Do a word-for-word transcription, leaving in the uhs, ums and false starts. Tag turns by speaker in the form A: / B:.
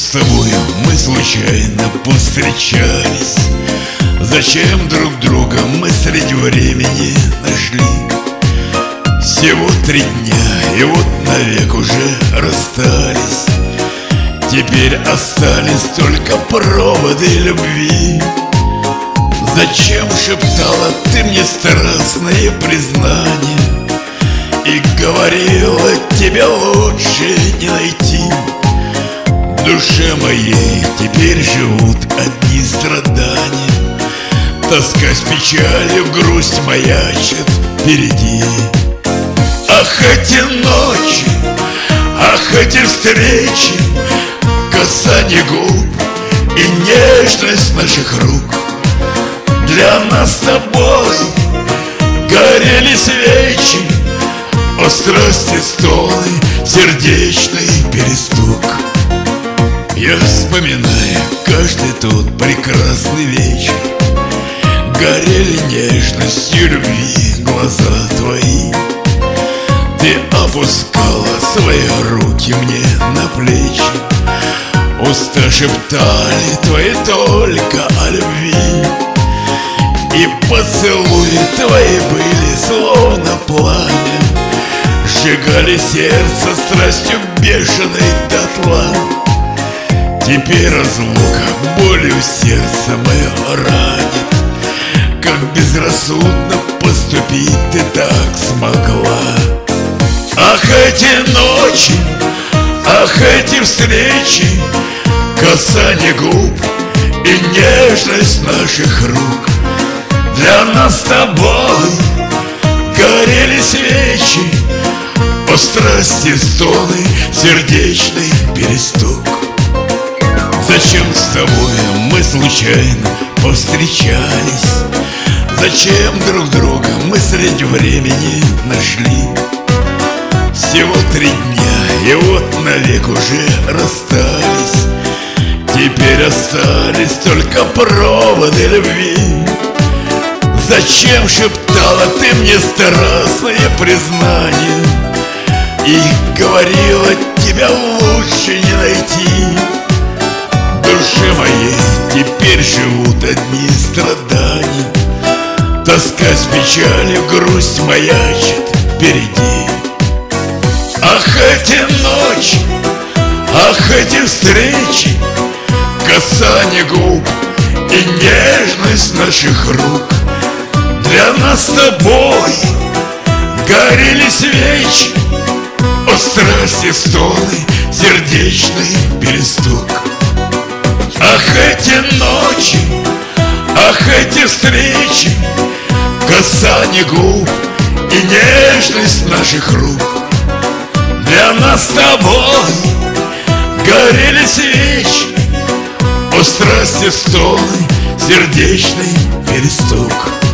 A: с тобою мы случайно повстречались? Зачем друг друга мы среди времени нашли? Всего три дня, и вот навек уже расстались. Теперь остались только проводы любви. Зачем шептала ты мне страстные признания и говорила, тебя лучше не найти? В душе моей теперь живут одни страдания. Тоска с печалью, грусть маячит впереди. Ах, эти ночи, ах, эти встречи, касание губ и нежность наших рук. Для нас с тобой горели свечи, о страсти стоны, сердечный перестук. Я вспоминаю каждый тот прекрасный вечер. Горели нежностью любви глаза твои. Ты опускала свои руки мне на плечи. Уста шептали твои только о любви. И поцелуи твои были словно пламя, сжигали сердце страстью бешеной дотла. Теперь разлука болью сердце мое ранит. Как безрассудно поступить ты так смогла. Ах, эти ночи, ах, эти встречи, касание губ и нежность наших рук. Для нас с тобой горели свечи, о страсти стоны, сердечный перестук. Зачем с тобой мы случайно повстречались? Зачем друг друга мы среди времени нашли? Всего три дня, и вот навек уже расстались. Теперь остались только проводы любви. Зачем шептала ты мне страстные признания и говорила, тебя лучше не найти? В душе моей теперь живут одни страдания. Тоска с печалью, грусть маячит впереди. Ах, эти ночи, ах, эти встречи, касание губ и нежность наших рук. Для нас с тобой горели свечи, о страсти стоны, сердечный перестук. Ах, эти ночи, ах, эти встречи, касание губ и нежность наших рук. Для нас с тобой горели свечи, о страсти стоны, сердечный перестук.